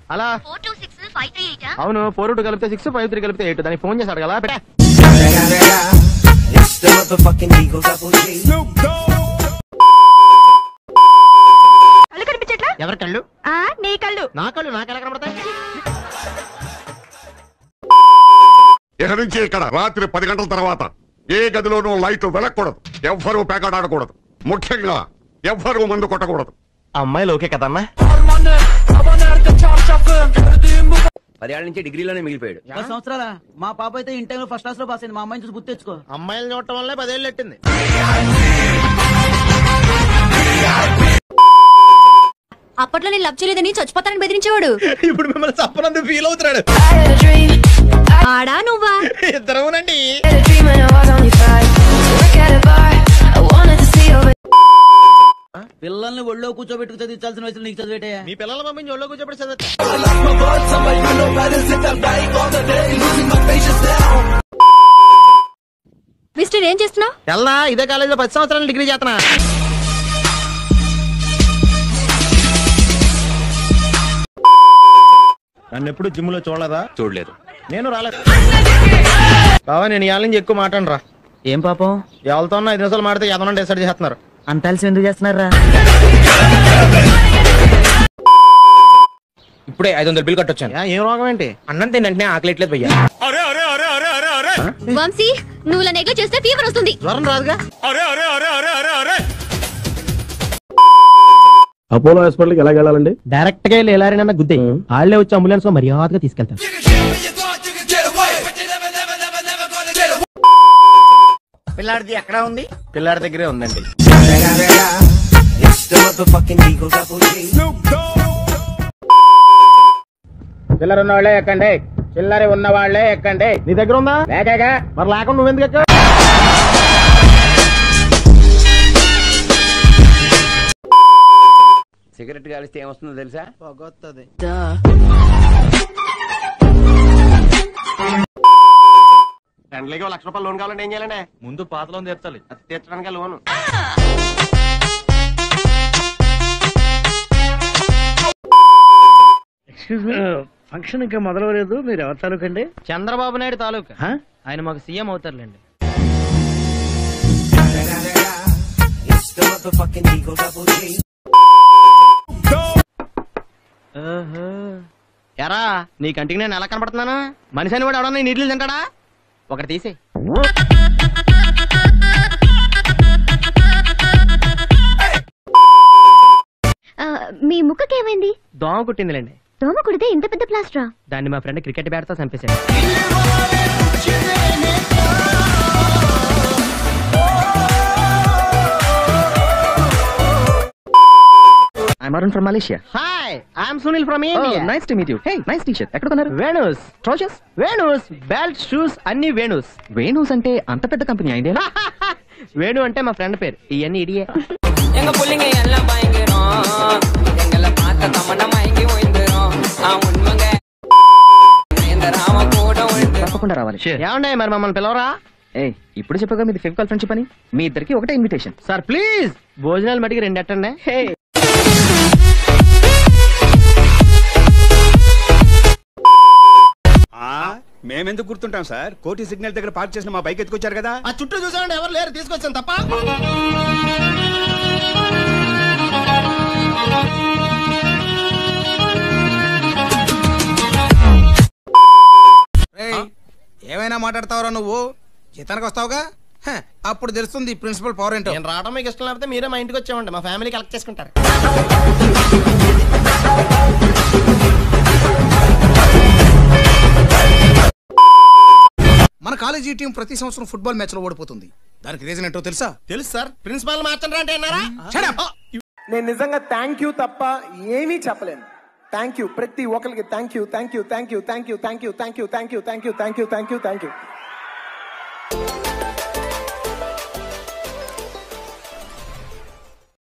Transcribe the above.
అలా 4265338 అవును 42 కలిపితే 6 53 కలిపితే 8 దానికి ఫోన్ చేశాడు కదా పెట్టా కళ్ళు కనిపించట్లా? ఎవరి కళ్ళు? నీ కళ్ళు. నా కళ్ళు నాకెలా కనబడతాయి? ఇక నుంచి ఇక్కడ రాత్రి 10 గంటల తర్వాత ఏ గదిలోనూ లైట్ వెలగకూడదు, ఎవ్వరూ పేకాట ఆడకూడదు, ముఖ్యంగా ఎవ్వరూ మందు కొట్టకూడదు. అమ్మాయిలు ఓకే కదమ్మా? 10 ఏళ్ల నుంచి డిగ్రీలోనే మిగిలిపోయాడు. 10 సంవత్సరాల మా పాప అయితే ఇంటర్ ఫస్ట్ క్లాస్ లో పాస్ అయింది. మా అమ్మాయిని చూసి గుర్తు తెచ్చుకో. అమ్మాయిలు చూడటం వల్ల 10 ఏళ్ళు ఎట్టింది. అప్పట్లో నేను లవ్ చేయలేదని చచ్చిపోతానని బెదిరించేవాడు. ఇప్పుడు మిమ్మల్ని చప్పనందుకు ఫీల్ అవుతున్నాడు. ఆడా నువ్వా? ఇద్దరునండి. పిల్లల్ని ఒళ్ళో కూర్చోబెట్టుకు చదివించాల్సిన వయసులో నీకు చదివేటయా? మీ పిల్లల పంపించి ఒళ్ళో కూర్చోబెట్టి చదువుతా. మిస్టర్ ఏం చేస్తున్నావు? తెల్లా ఇదే కాలేజీలో 10 సంవత్సరాలు డిగ్రీ చేస్తున్నా. నన్ను ఎప్పుడు జిమ్ లో చూడలేదా? చూడలేదు. నేను రాలేదు బావా. నేను ఇవాళ నుంచి ఎక్కువ మాట్లాడను రా. ఏం పాపం? ఎవరితో 5 నిమిషాలు మాడితే ఎదనండి డిసైడ్ చేస్తున్నారు. అంత అలసి ఎందుకు చేస్తున్నారా? ఇప్పుడే 500 బిల్ కట్టొచ్చాను. ఏం రోగం ఏంటి? అన్నం తినంటే ఆకలిట్లేదు భయ్యా. వంశీ నువ్వు ఇలా నెగ్లెక్ట్ చేస్తే ఫీవర్ వస్తుంది. జ్వరం రాదుగా? అపోలో హాస్పిటల్కి ఎలా వెళ్ళాలండి? డైరెక్ట్ గా వెళ్ళి ఎలారైనా గుద్దే వాళ్ళే వచ్చి అంబులెన్స్ లో మర్యాదగా తీసుకెళ్తారు. పిల్లాడిది ఎక్కడ ఉంది? పిల్లాడి దగ్గరే ఉందండి. చిల్లర ఉన్న వాళ్ళే ఎక్కండి, చిల్లర ఉన్న వాళ్ళే ఎక్కండి. నీ దగ్గర ఉందా? లేకగా మరి లేకుండా నువ్వెందుకు ఎక్క? సిగరెట్ కాలిస్తే ఏమొస్తుందో తెలుసా? పొగొత్తది. ఫ్రెండ్లీగా 1 లక్ష రూపాయలు లోన్ కావాలంటే ఏం చేయాలండి? ముందు పాత లోన్ తీర్చాలి. అది తీర్చడానికి లోను. ఫంక్షన్ ఇంకా మొదలవలేదు. మీరు ఎవరి తాలూకండి? చంద్రబాబు నాయుడు తాలూకా. ఆయన మాకు సీఎం అవుతారులేండి. ఎరా నీ కంటికి నేను ఎలా కనపడుతున్నాను? మనిషి అని కూడా ఎవడన్నా నీళ్ళు తింటాడా? ఒకటి తీసే. మీ ముక్కకేమైంది? దోమ కుట్టిందిలేండి. దోమ కుడితే ఇంత పెద్ద ప్లాస్టరా? దాన్ని మా ఫ్రెండ్ క్రికెట్ బ్యాట్ తో చంపేశాడు. I'm Arun from Malaysia. Hi, I'm Sunil from India. Nice to meet you. Hey, nice t-shirt. ఎక్కడ కొన్నారు? Venus Trousers? Venus belt shoes అన్ని వేణూస్. వేణూస్ అంటే అంత పెద్ద కంపెనీ ఇండియా? వేణు అంటే మా ఫ్రెండ్ పేరు. ఇవన్నీ ఇడియే. తప్పకుండా రావాలి. ఏమండే మరి మమ్మల్ని పిలవరా? ఇప్పుడు చెప్పగా మీది ఫెవికాల్ ఫ్రెండ్షిప్ అని. మీ ఇద్దరికి ఒకటే ఇన్విటేషన్. సార్ ప్లీజ్ భోజనాలు మటుకి 2 ఎట్టండి. మేమెందుకు గుర్తుంటాం సార్? కోటి సిగ్నల్ దగ్గర పార్క్ చేసిన మా బైక్ ఎత్తుకొచ్చారు కదా. ఆ చుట్టూ చూసామండి, ఎవరు లేరు, తీసుకొచ్చాను తప్ప. ఏమైనా మాట్లాడతావురా నువ్వు? జీతానికి వస్తావుగా, అప్పుడు తెలుస్తుంది ప్రిన్సిపల్ పవర్ ఏంటో. నేను రావడం మీకు ఇష్టం లేకపోతే మీరే మా ఇంటికి వచ్చామండి. మా ఫ్యామిలీ కలెక్ట్ చేసుకుంటారు. మన కాలేజీ టీం ప్రతి సంవత్సరం ఫుట్బాల్ మ్యాచ్ లో ఓడిపోతుంది. దానికి రీజన్ ఏంటో తెలుసా? తెలుసు సార్. ప్రిన్సిపాల్ మార్చండి అంటే అన్నారా? నేను నిజంగా థ్యాంక్ యూ తప్ప ఏమీ చెప్పలేను. థ్యాంక్ యూ ప్రతి ఒక్కరికి. Thank you, thank you, thank you, thank you, thank you, thank you, thank you, thank you, thank you, thank you.